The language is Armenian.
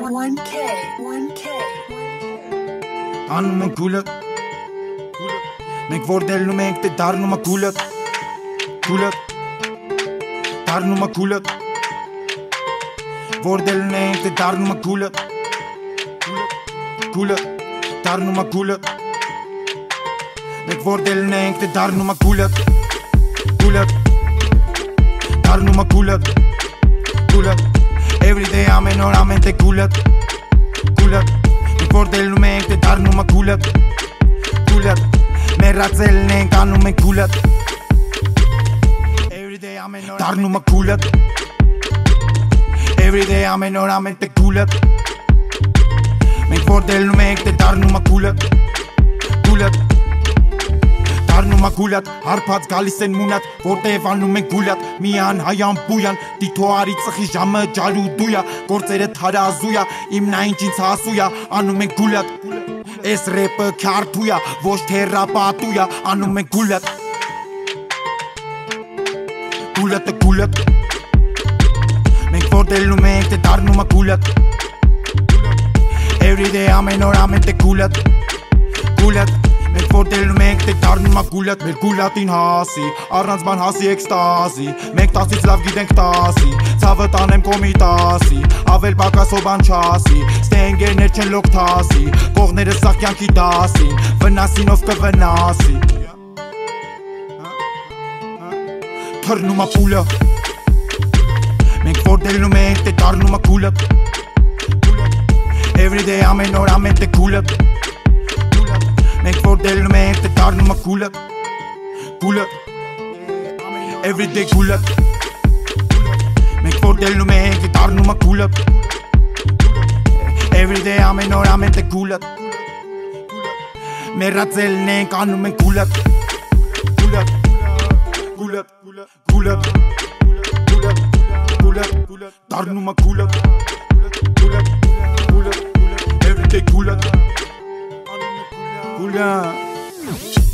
Անում ենք գուլը Մենք որ դելնում ենք դե դառնում է գուլը Դառնում է գուլը Որ դելնում ենք դե դառնում է գուլը Դառնում է գուլը Մենք որ դելնում ենք դե դառնում է գուլը Դառնում է գուլը Everyday ամեն օր ամեն դե գուլը Մենք որ դելնում ենք դե դառնում է գուլը Մեռածելն ենք անում ենք գուլը Everyday ամեն օր դառնում է գուլը Everyday ամեն օր ամեն դե գուլը Մենք որ դելնում ենք դե դառնում է գուլը Դառնում է գուլը Հարբած գալիս են մունատ Որտև անում ենք գուլատ Միան հայան բույան Դիթո արի ծխի ժամը ջարու դույա Գործերը թարազույա Իմ նա ինչ ինձ հասույա Անում ենք գուլատ Ես ռեպը քարթույա Ոչ թե ռապատույա Անում ենք գուլատ Գուլատը Մենք որ դելնում ենք դե դառնում է գուլատ Everyday ամեն օր ամեն դե գուլատ Մենք որ դելնում ենք դե դառնում է գուլատ Մեր գուլատին հասի Առանց բան հասի էքստազի Մենք 10-ից լավ գիտենք 10-ի Ցավը տանեմ կոմիտասի Ավել բակասով բան չասի Ստենգերներ չեն լոկթասի Կողները սաղ կյանքի դասին Վնասինով կվնասի Թռնում է պուլը Մենք որ դելնում ենք դե դառնում է գուլը Everyday ամեն օր ամեն դե գուլը Մենք որ դելնում ենք դե դառնում է գուլը Everyday գուլը Մենք որ դելնում ենք դե դառնում է գուլը Everyday ամեն օր ամեն դե գուլը Մեռածելն ենք անում ենք գուլը Դառնում է գուլը Everyday գուլը